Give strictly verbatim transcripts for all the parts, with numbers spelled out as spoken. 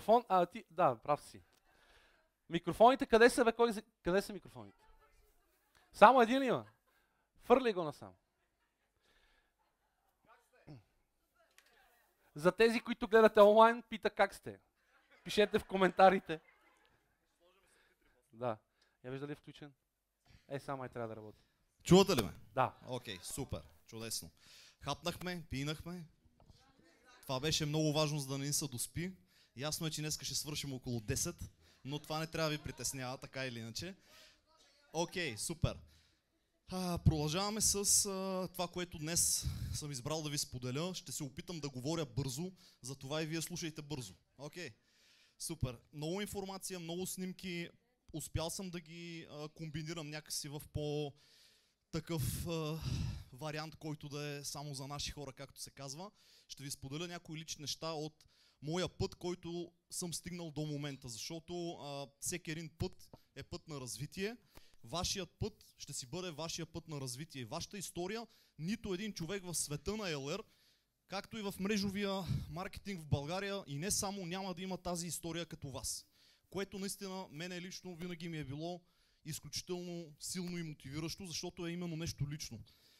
Микрофон, а ти, да, прав си. Микрофоните, къде са, бе? Кой, къде са микрофоните? Само един има. Фърли го насам. За тези, които гледате онлайн, пита как сте. Пишете в коментарите. Да. Я вижда ли е включен? Е, само е трябва да работи. Чувате ли ме? Да. Окей, okay, супер, чудесно. Хапнахме, пинахме. Това беше много важно, за да не ни се доспи. Ясно е, че днес ще свършим около десет, но това не трябва да ви притеснява, така или иначе. Окей, okay, супер. А, продължаваме с а, това, което днес съм избрал да ви споделя. Ще се опитам да говоря бързо, затова и вие слушайте бързо. Окей, okay. Супер. Много информация, много снимки. Успял съм да ги а, комбинирам някакси в по... такъв а, вариант, който да е само за наши хора, както се казва. Ще ви споделя някои лични неща от моя път, който съм стигнал до момента, защото а, всеки един път е път на развитие. Вашият път ще си бъде вашия път на развитие. Вашата история, нито един човек в света на ел ар, както и в мрежовия маркетинг в България и не само, няма да има тази история като вас. Което наистина мене лично винаги ми е било изключително силно и мотивиращо, защото е именно нещо лично.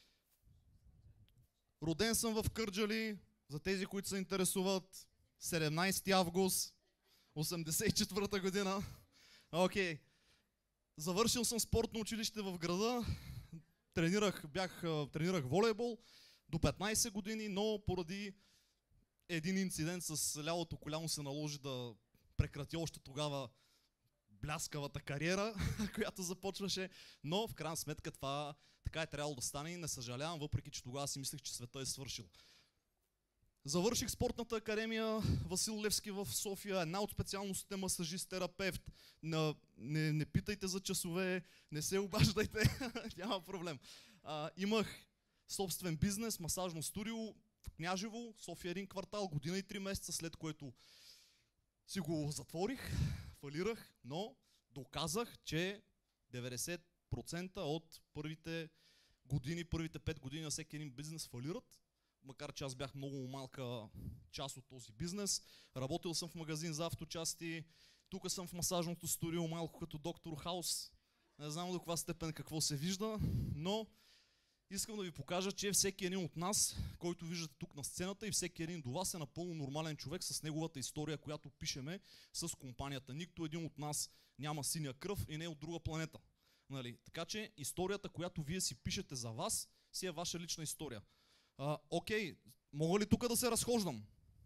Роден съм в Кърджали, за тези, които се интересуват, седемнайсети август осемдесет и четвърта година. Окей. Okay. Завършил съм спортно училище в града, тренирах, бях, тренирах волейбол до петнайсет години, но поради един инцидент с лявото коляно се наложи да прекратя още тогава бляскавата кариера, която започваше, но в крайна сметка това така е трябвало да стане и не съжалявам, въпреки че тогава си мислех, че света е свършил. Завърших спортната академия Васил Левски в София, една от специалностите масажист-терапевт. Не, не, не питайте за часове, не се обаждайте, няма проблем. А, имах собствен бизнес, масажно студио в Княжево, София един квартал, година и три месеца, след което си го затворих, фалирах, но доказах, че деветдесет процента от първите години, първите пет години на всеки един бизнес фалират, макар че аз бях много малка част от този бизнес. Работил съм в магазин за авточасти, тук съм в масажното студио, малко като доктор Хаус. Не знам до каква степен какво се вижда, но искам да ви покажа, че всеки един от нас, който виждате тук на сцената и всеки един до вас е напълно нормален човек с неговата история, която пишеме с компанията. Никто един от нас няма синя кръв и не е от друга планета. Нали? Така че историята, която вие си пишете за вас, си е ваша лична история. А, окей, мога ли тук да се разхождам?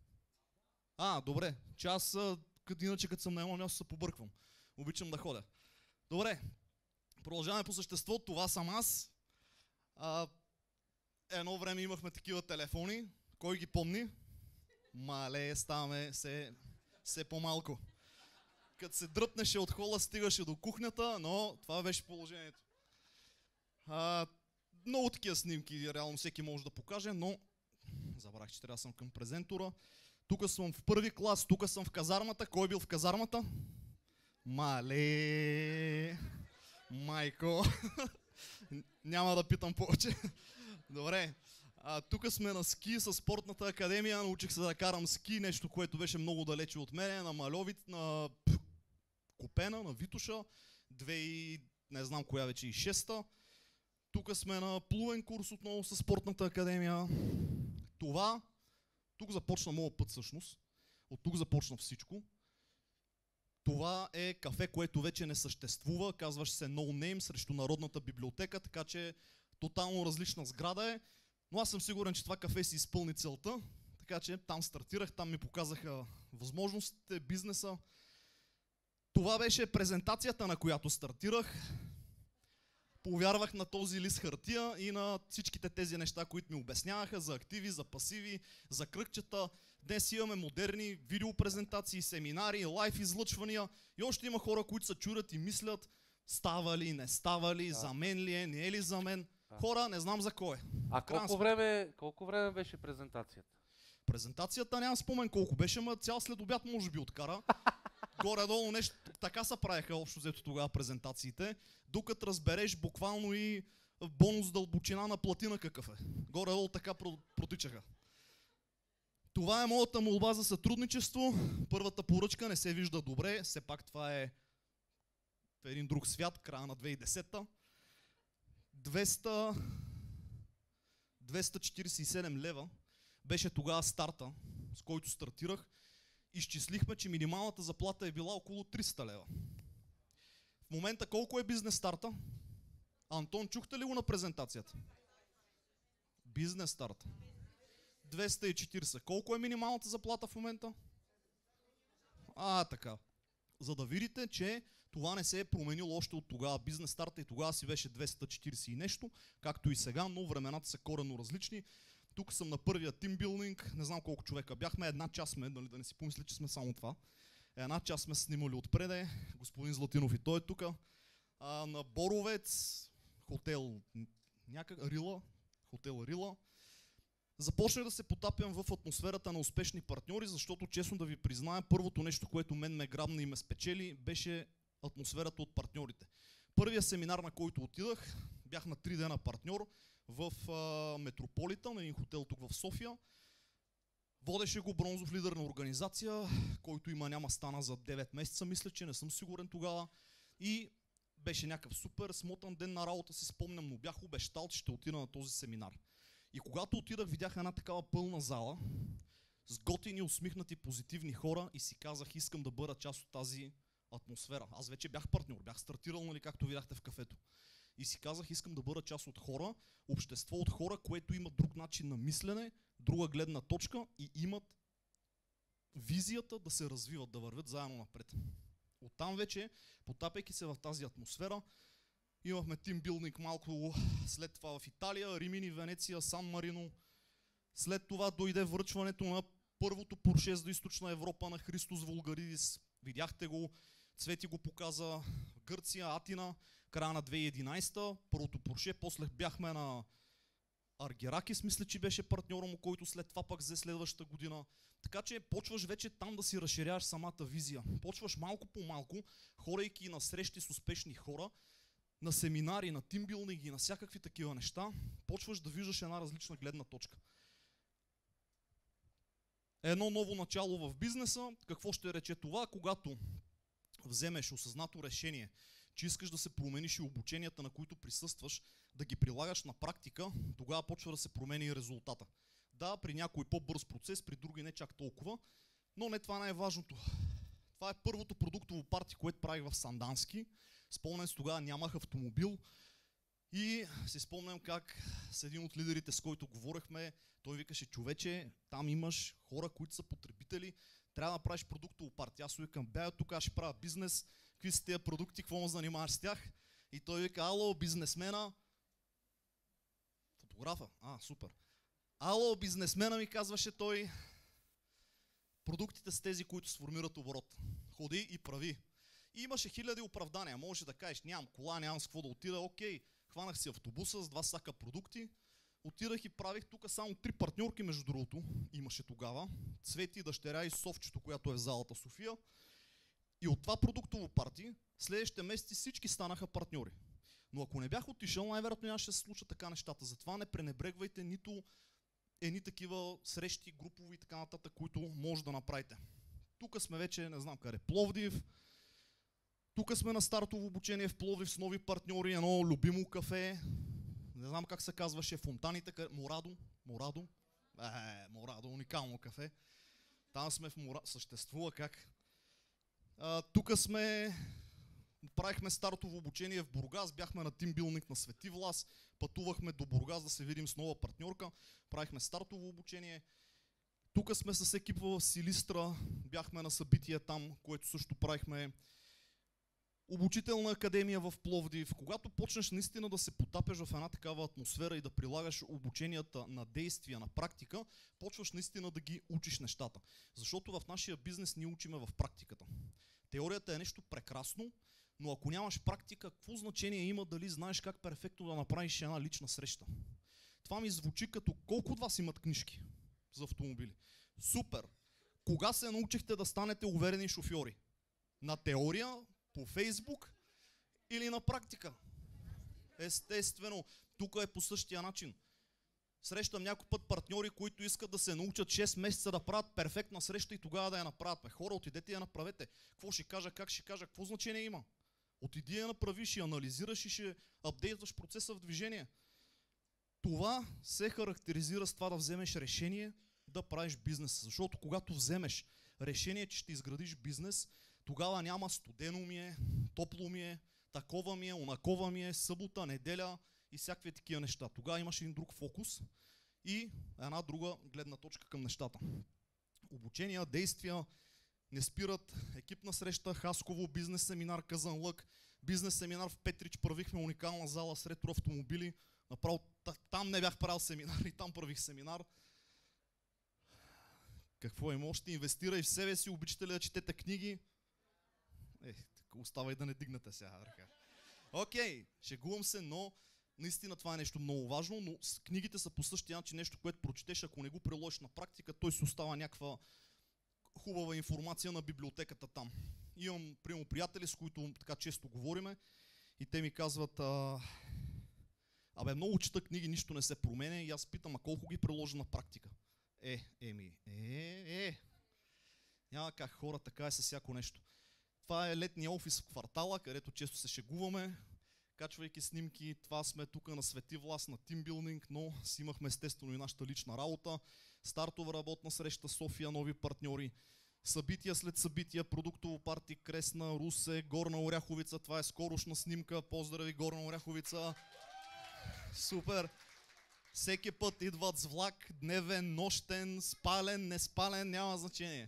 А, добре, че аз като иначе като съм на едно място се побърквам. Обичам да ходя. Добре, продължаваме по същество, това съм аз. А, едно време имахме такива телефони, кой ги помни? Мале, ставаме все, все по-малко. Като се дръпнеше от хола, стигаше до кухнята, но това беше положението. А, много такива снимки, реално всеки може да покаже, но забрах, че трябва да съм към презентура. Тук съм в първи клас, тук съм в казармата. Кой е бил в казармата? Мале, майко. Няма да питам повече. Добре. А, тук сме на ски с спортната академия. Научих се да карам ски, нещо, което беше много далече от мене. На Мальовит, на Купена, на Витоша. Две и не знам коя вече и шеста. Тук сме на плувен курс отново с спортната академия. Това, тук започна моят път всъщност. От тук започна всичко. Това е кафе, което вече не съществува, казваше се No Name срещу Народната библиотека, така че тотално различна сграда е. Но аз съм сигурен, че това кафе си изпълни целта, така че там стартирах, там ми показаха възможностите, бизнеса. Това беше презентацията, на която стартирах. Повярвах на този лист хартия и на всичките тези неща, които ми обясняваха за активи, за пасиви, за кръгчета. Днес имаме модерни видеопрезентации, семинари, лайв излъчвания и още има хора, които се чудят и мислят става ли, не става ли, да. За мен ли е, не е ли за мен. Да. Хора, не знам за кой е. А колко време, колко време беше презентацията? Презентацията нямам спомен колко беше, ма цял след обяд може би откара. Горе-долу нещо, така се правеха общо взето тогава презентациите, докато разбереш буквално и бонус дълбочина на платина какъв е. Горе-долу така протичаха. Това е моята молба за сътрудничество. Първата поръчка не се вижда добре, все пак това е в един друг свят, края на две хиляди и десета. двеста двеста четиридесет и седем лева беше тогава старта, с който стартирах. Изчислихме, че минималната заплата е била около триста лева. В момента колко е бизнес старта? Антон, чухте ли го на презентацията? Бизнес старта. двеста и четиридесет. Колко е минималната заплата в момента? А, така. За да видите, че това не се е променило още от тогава. Бизнес старта и тогава си беше двеста четиридесет и нещо, както и сега, но времената са коренно различни. Тук съм на първия тимбилдинг, не знам колко човека бяхме, една час сме, нали, да не си помисли, че сме само това. Една час сме снимали отпреде, господин Златинов и той е тук. А, на Боровец, хотел някак, Рила, хотел Рила. Започнах да се потапям в атмосферата на успешни партньори, защото честно да ви призная, първото нещо, което мен ме грабна и ме спечели, беше атмосферата от партньорите. Първия семинар, на който отидах, бях на три дена партньор в а, Метрополита, на един хотел тук в София. Водеше го бронзов лидер на организация, който има няма стана за девет месеца, мисля, че не съм сигурен тогава. И беше някакъв супер смотан ден на работа, си спомням, но бях обещал, че ще отида на този семинар. И когато отидах, видях една такава пълна зала, с готини, усмихнати, позитивни хора и си казах, искам да бъда част от тази атмосфера. Аз вече бях партньор, бях стартирал, нали, както видяхте в кафето. И си казах, искам да бъда част от хора, общество от хора, което има друг начин на мислене, друга гледна точка и имат визията да се развиват, да вървят заедно напред. Оттам вече, потапяйки се в тази атмосфера, имахме тимбилдинг малко след това в Италия, Римини, Венеция, Сан Марино. След това дойде връчването на първото Порше за Източна Европа на Христос Волгаридис. Видяхте го, Цвети го показа, Гърция, Атина, края на две хиляди и единадесета, първото Порше, после бяхме на Аргеракис, мисля, че беше партньора му, който след това пак взе следващата година. Така че почваш вече там да си разширяваш самата визия. Почваш малко по малко, хорейки на срещи с успешни хора, на семинари, на тимбилдинги, на всякакви такива неща, почваш да виждаш една различна гледна точка. Едно ново начало в бизнеса, какво ще рече това, когато вземеш осъзнато решение, че искаш да се промениш и обученията, на които присъстваш, да ги прилагаш на практика, тогава почва да се промени и резултата. Да, при някой по-бърз процес, при други не чак толкова, но не това най-важното. Това е първото продуктово парти, което правих в Сандански. Спомням се, тогава нямах автомобил и си спомням как с един от лидерите, с който говорихме, той викаше, човече, там имаш хора, които са потребители, трябва да правиш продуктово парти. Аз викам, бе, тук аз ще правя бизнес, какви са тези продукти, какво ме занимаваш с тях? И той вика, ало, бизнесмена, фотографа, а, супер. Ало, бизнесмена, ми казваше той, продуктите са тези, които сформират оборот. Ходи и прави. И имаше хиляди оправдания. Можеш да кажеш, нямам кола, нямам с какво да отида. Окей, хванах си автобуса с два сака продукти. Отидах и правих тук само три партньорки, между другото. Имаше тогава. Цвети, дъщеря и Совчето, която е в залата София. И от това продуктово парти, следващите месеци всички станаха партньори. Но ако не бях отишъл, най-вероятно нямаше да се случат така нещата. Затова не пренебрегвайте нито едни такива срещи, групови и така нататък, които може да направите. Тук сме вече, не знам къде, Пловдив. Тук сме на стартово обучение в Пловдив с нови партньори, едно любимо кафе. Не знам как се казваше, Фонтаните, Морадо. Морадо. Е, Морадо, уникално кафе. Там сме в Морадо. Съществува как. А, тук сме... Правихме стартово обучение в Бургас, бяхме на тимбилдинг на Свети Влас, пътувахме до Бургас да се видим с нова партньорка, правихме стартово обучение. Тук сме с екипа в Силистра, бяхме на събитие там, което също правихме. Обучителна академия в Пловдив. Когато почнеш наистина да се потапяш в една такава атмосфера и да прилагаш обученията на действия, на практика, почваш наистина да ги учиш нещата. Защото в нашия бизнес ние учиме в практиката. Теорията е нещо прекрасно, но ако нямаш практика, какво значение има дали знаеш как перфектно да направиш една лична среща? Това ми звучи като колко от вас имат книжки за автомобили? Супер! Кога се научихте да станете уверени шофьори? На теория, по Фейсбук или на практика? Естествено, тук е по същия начин. Срещам някой път партньори, които искат да се научат шест месеца да правят перфектна среща и тогава да я направят. Бе, хора, отидете и я направете. Какво ще кажа, как ще кажа, какво значение има? Отиди я направиш и анализираш и ще апдейтваш процеса в движение. Това се характеризира с това да вземеш решение да правиш бизнес. Защото когато вземеш решение, че ще изградиш бизнес, тогава няма студено ми е, топло ми е, такова ми е, онакова ми е, събота, неделя и всякакви такива неща. Тогава имаш един друг фокус и една друга гледна точка към нещата. Обучения, действия не спират. Екипна среща, Хасково, бизнес семинар, Казанлък, бизнес семинар в Петрич, правихме уникална зала с ретро автомобили. Направо там не бях правил семинар и там правих семинар. Какво има още? Инвестирай в себе си, обичате ли да четете книги? Е, оставай да не дигнете сега ръка. Окей, okay, шегувам се, но наистина това е нещо много важно, но книгите са по същия начин нещо, което прочетеш, ако не го приложиш на практика, той си остава някаква хубава информация на библиотеката там. Имам, примерно, приятели, с които така често говориме и те ми казват, а, абе, много чета книги, нищо не се променя и аз питам, а колко ги приложа на практика? Е, еми, е, е. Няма как, хора, така е с всяко нещо. Това е летния офис в квартала, където често се шегуваме, качвайки снимки. Това сме тук на Свети Влас, на тимбилдинг, но си имахме естествено и нашата лична работа. Стартова работна среща, София, нови партньори. Събития след събития, продуктово парти, Кресна, Русе, Горна Оряховица. Това е скорошна снимка. Поздрави, Горна Оряховица. Супер! Всеки път идват с влак, дневен, нощен, спален, неспален, няма значение.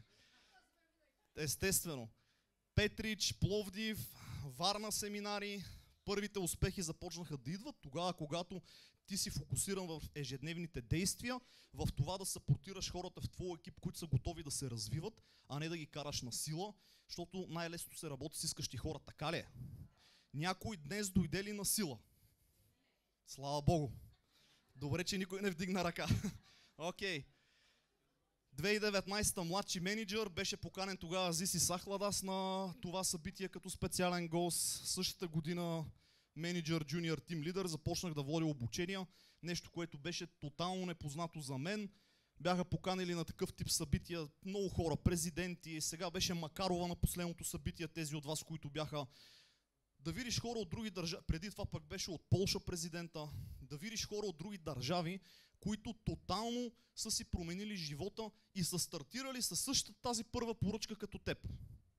Естествено. Петрич, Пловдив, Варна семинари. Първите успехи започнаха да идват тогава, когато ти си фокусиран в ежедневните действия, в това да съпортираш хората в твой екип, които са готови да се развиват, а не да ги караш на сила, защото най-лесно се работи с искащи хора. Така ли е? Някой днес дойде ли на сила? Слава Богу! Добре, че никой не вдигна ръка. Окей. Okay. две хиляди и деветнадесета младши менеджер, беше поканен тогава Зиси Сахладас на това събитие като специален гост. Същата година менеджер, джуниор, тим лидер, започнах да водя обучения. Нещо, което беше тотално непознато за мен. Бяха поканили на такъв тип събития много хора, президенти. Сега беше Макарова на последното събитие, тези от вас, които бяха. Да видиш хора от други държави, преди това пък беше от Полша президента, да видиш хора от други държави, които тотално са си променили живота и са стартирали със същата тази първа поръчка като теб.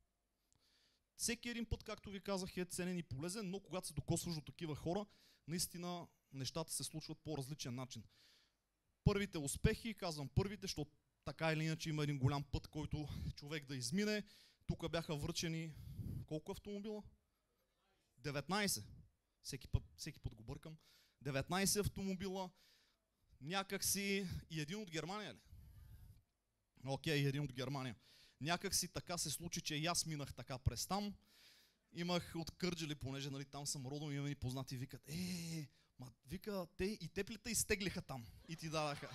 Всеки един път, както ви казах, е ценен и полезен, но когато се докосваш до такива хора, наистина нещата се случват по различен начин. Първите успехи, казвам първите, защото така или иначе има един голям път, който човек да измине. Тук бяха връчени колко автомобила? деветнадесет. Всеки път, всеки път го бъркам. деветнадесет автомобила. Някак си и един от Германия ли? Окей, един от Германия. Някак си така се случи, че и аз минах така през там. Имах от Кърджали, понеже нали, там съм родом, имам и познати, викат, е, ма, вика, те и теплите изтеглиха там и ти дадаха.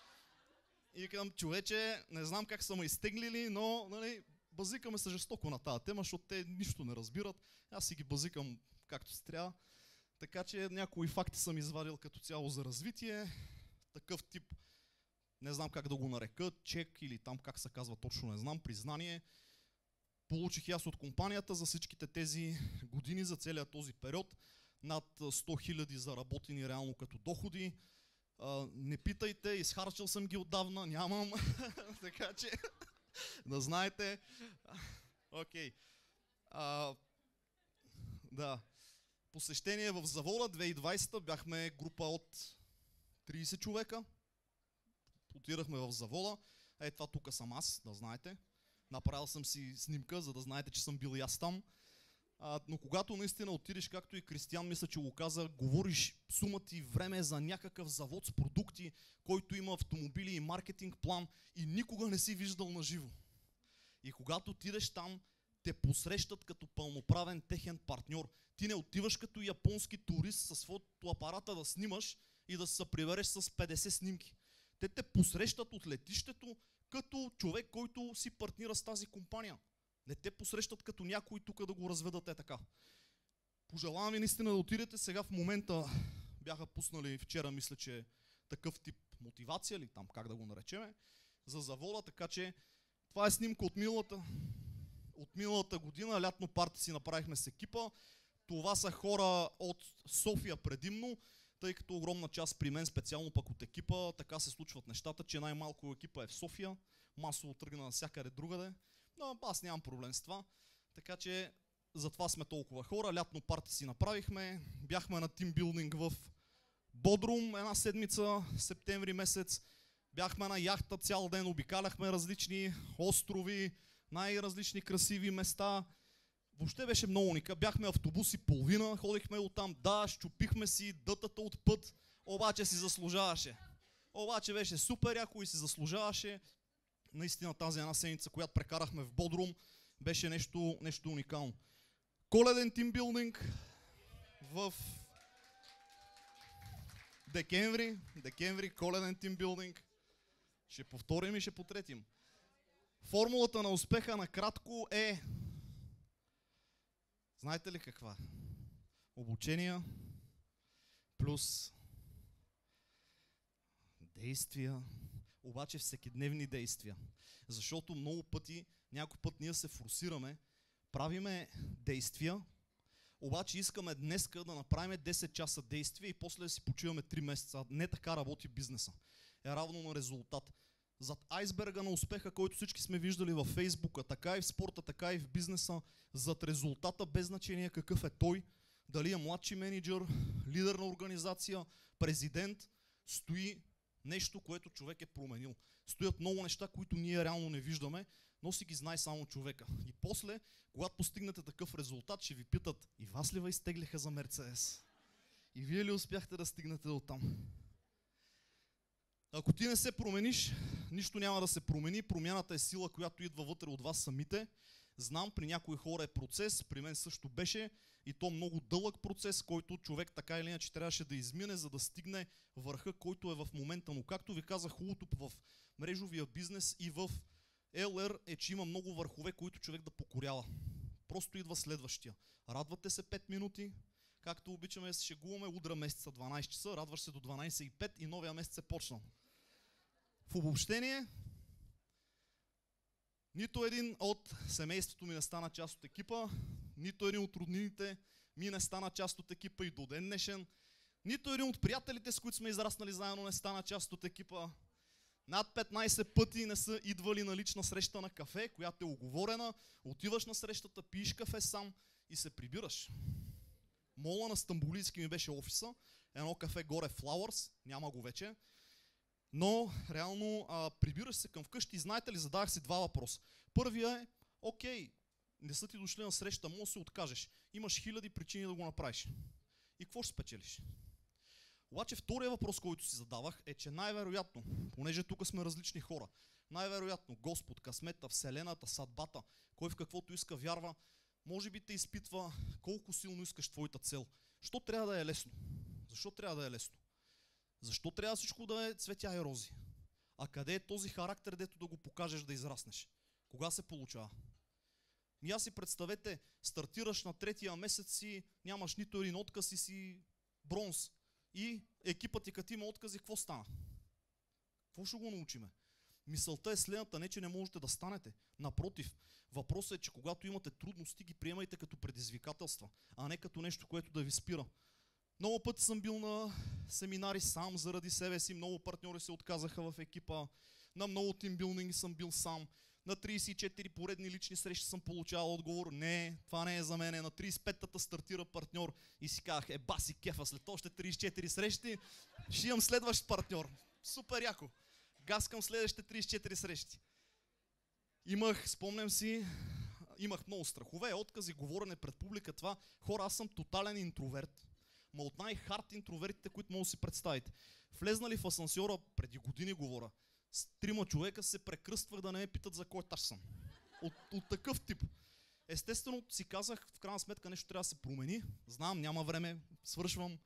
И викам, човече, не знам как са ме изтеглили, но нали, базикаме се жестоко на тази тема, защото те нищо не разбират. Аз си ги базикам както се трябва. Така че някои факти съм извадил като цяло за развитие. Такъв тип, не знам как да го нарека, чек или там как се казва точно, не знам, признание. Получих и аз от компанията за всичките тези години, за целият този период. Над сто хиляди заработени реално като доходи. Uh, не питайте, изхарчил съм ги отдавна, нямам. Така че да знаете. Окей. Okay. Uh, да. Посещение в завода две хиляди и двадесета бяхме група от тридесет човека. Отирахме в завода. Е, това тук съм аз, да знаете. Направил съм си снимка, за да знаете, че съм бил и аз там. А, но когато наистина отидеш, както и Кристиян мисля, че го каза, говориш сума ти време за някакъв завод с продукти, който има автомобили и маркетинг план и никога не си виждал на живо. И когато отидеш там, те посрещат като пълноправен техен партньор. Ти не отиваш като японски турист със своето апарата да снимаш и да се прибереш с петдесет снимки. Те те посрещат от летището като човек, който си партнира с тази компания. Не те посрещат като някой тук да го разведат е така. Пожелавам ви наистина да отидете. Сега в момента бяха пуснали вчера, мисля, че такъв тип мотивация или там как да го наречеме, за завода, така че това е снимка от миналата, от миналата година, лятно парти си направихме с екипа. Това са хора от София предимно, тъй като огромна част при мен, специално пък от екипа, така се случват нещата, че най-малко екипа е в София, масово тръгна навсякъде другаде, но аз нямам проблем с това, така че затова сме толкова хора. Лятно парти си направихме, бяхме на тимбилдинг в Бодрум една седмица, септември месец, бяхме на яхта цял ден, обикаляхме различни острови, най-различни красиви места. Въобще беше много уника. Бяхме автобуси половина, ходихме оттам, да, щупихме си дътата от път, обаче си заслужаваше. Обаче беше супер яко и си заслужаваше. Наистина тази една седмица, която прекарахме в Бодрум, беше нещо, нещо уникално. Коледен тимбилдинг в декември, декември, коледен тимбилдинг. Ще повторим и ще потретим. Формулата на успеха накратко е, знаете ли каква? Обучения плюс действия, обаче всекидневни действия. Защото много пъти, някой път ние се форсираме, правиме действия, обаче искаме днеска да направим десет часа действия и после да си почиваме три месеца. Не така работи бизнеса. Е равно на резултат. Зад айсберга на успеха, който всички сме виждали във Фейсбука, така и в спорта, така и в бизнеса, зад резултата, без значение какъв е той, дали е младши менеджер, лидер на организация, президент, стои нещо, което човек е променил. Стоят много неща, които ние реално не виждаме, но си ги знае само човека. И после, когато постигнете такъв резултат, ще ви питат: и вас ли ви изтеглиха за Мерцедес? И вие ли успяхте да стигнете до там? Ако ти не се промениш, нищо няма да се промени. Промяната е сила, която идва вътре от вас самите. Знам, при някои хора е процес, при мен също беше, и то много дълъг процес, който човек така или иначе трябваше да измине, за да стигне върха, който е в момента. Но както ви казах, хубавото в мрежовия бизнес и в ел ар е, че има много върхове, които човек да покорява. Просто идва следващия. Радвате се пет минути, както обичаме да се шегуваме, удра месеца дванайсет часа, радваш се до дванайсет и пет и новия месец е почнал. В обобщение, нито един от семейството ми не стана част от екипа, нито един от роднините ми не стана част от екипа и до ден днешен, нито един от приятелите, с които сме израснали заедно, не стана част от екипа. Над петнайсет пъти не са идвали на лична среща на кафе, която е уговорена, отиваш на срещата, пиеш кафе сам и се прибираш. Мола на Стамбулийски ми беше офиса, едно кафе горе Flowers, няма го вече. Но реално а, прибираш се към вкъщи и знаете ли, задавах си два въпроса. Първия е, окей, не са ти дошли на среща, може да се откажеш. Имаш хиляди причини да го направиш. И какво ще спечелиш? Обаче втория въпрос, който си задавах, е, че най-вероятно, понеже тук сме различни хора, най-вероятно Господ, късмета, Вселената, съдбата, кой в каквото иска вярва, може би те изпитва колко силно искаш твоята цел. Защо трябва да е лесно? Защо трябва да е лесно? Защо трябва всичко да е цветя и рози? А къде е този характер, дето да го покажеш да израснеш? Кога се получава? И аз си представете, стартираш на третия месец си, нямаш нито един отказ и си бронз. И екипът ти като има откази, какво стана? Какво ще го научиме? Мисълта е следната, не че не можете да станете. Напротив, въпросът е, че когато имате трудности, ги приемайте като предизвикателства, а не като нещо, което да ви спира. Много пъти съм бил на семинари сам заради себе си, много партньори се отказаха в екипа, на много тимбилдинги съм бил сам, на трийсет и четири поредни лични срещи съм получавал отговор: не, това не е за мен. На трийсет и петата стартира партньор и си казах: е, баси кефа, след още трийсет и четири срещи ще имам следващ партньор. Супер яко. Гаскам следващите трийсет и четири срещи. Имах, спомням си, имах много страхове, откази, говорене пред публика, това. Хора, аз съм тотален интроверт. Ма от най-хард интровертите, които мога да си представите. Влезнали в асансьора, преди години говоря, с трима човека се прекръствах да не ме питат за кой етаж съм. От, от такъв тип. Естествено си казах, в крайна сметка нещо трябва да се промени. Знам, няма време, свършвам.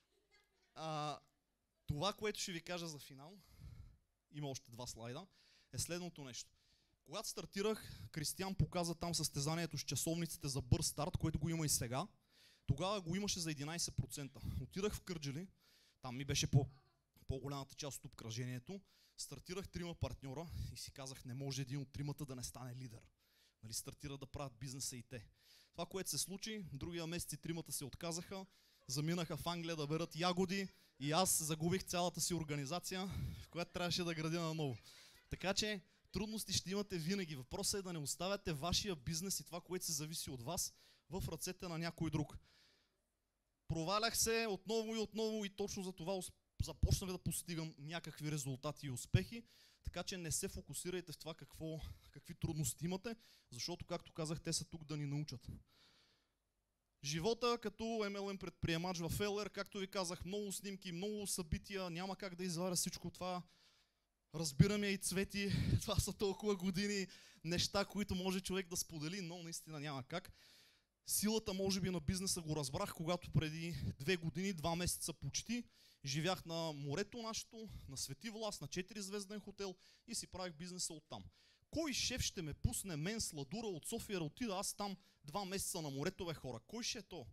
А, това, което ще ви кажа за финал, има още два слайда, е следното нещо. Когато стартирах, Кристиан показа там състезанието с часовниците за бърз старт, което го има и сега. Тогава го имаше за единайсет процента. Отидах в Кърджали, там ми беше по, по-голямата част от обкръжението. Стартирах трима партньора и си казах, не може един от тримата да не стане лидер. Нали, стартира да правят бизнеса и те. Това, което се случи, другия месец и тримата се отказаха, заминаха в Англия да берат ягоди и аз загубих цялата си организация, в която трябваше да градя наново. Така че трудности ще имате винаги. Въпросът е да не оставяте вашия бизнес и това, което се зависи от вас, в ръцете на някой друг. Провалях се отново и отново и точно за това започнах да постигам някакви резултати и успехи, така че не се фокусирайте в това какво, какви трудности имате, защото, както казах, те са тук да ни научат. Живота като ем ел ем предприемач в ел ар, както ви казах, много снимки, много събития, няма как да изваря всичко това. Разбираме и Цвети, това са толкова години неща, които може човек да сподели, но наистина няма как. Силата, може би, на бизнеса го разбрах, когато преди две години, два месеца почти, живях на морето нашето, на Свети Влас, на четиризвезден хотел и си правих бизнеса оттам. Кой шеф ще ме пусне мен, Сладура, от София, да отида аз там два месеца на морето, бе, хора? Кой ще е то?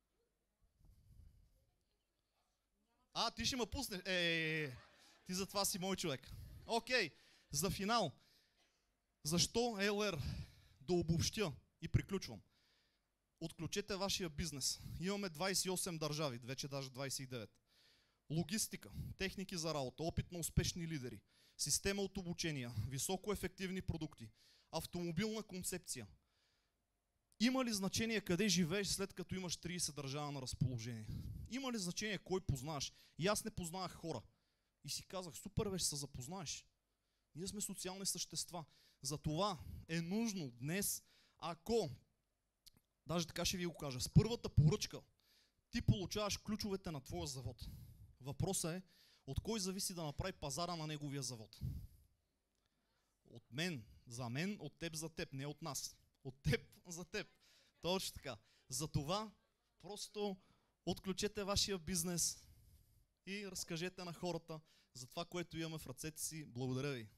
А, ти ще ме пуснеш? Е, ти затова си мой човек. Окей, за финал. Защо ел ар? Да обобщя и приключвам. Отключете вашия бизнес. Имаме двайсет и осем държави, вече даже двайсет и девет. Логистика, техники за работа, опит на успешни лидери, система от обучения, високоефективни продукти, автомобилна концепция. Има ли значение къде живееш, след като имаш трийсет държава на разположение? Има ли значение кой познаваш? И аз не познавах хора. И си казах, супер бе, ще се запознаеш. Ние сме социални същества. Затова е нужно днес, ако, даже така ще ви го кажа, с първата поръчка ти получаваш ключовете на твоя завод. Въпросът е, от кой зависи да направи пазара на неговия завод? От мен, за мен, от теб за теб, не от нас. От теб за теб. Точно така. Затова просто отключете вашия бизнес и разкажете на хората за това, което имаме в ръцете си. Благодаря ви.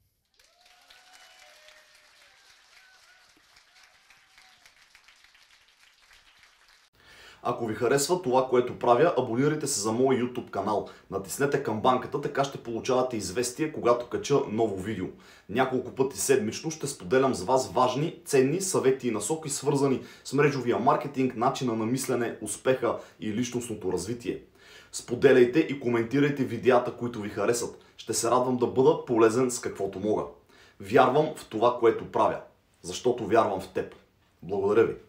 Ако ви харесва това, което правя, абонирайте се за моя YouTube канал. Натиснете камбанката, така ще получавате известие, когато кача ново видео. Няколко пъти седмично ще споделям с вас важни, ценни съвети и насоки, свързани с мрежовия маркетинг, начина на мислене, успеха и личностното развитие. Споделяйте и коментирайте видеята, които ви харесат. Ще се радвам да бъда полезен с каквото мога. Вярвам в това, което правя, защото вярвам в теб. Благодаря ви.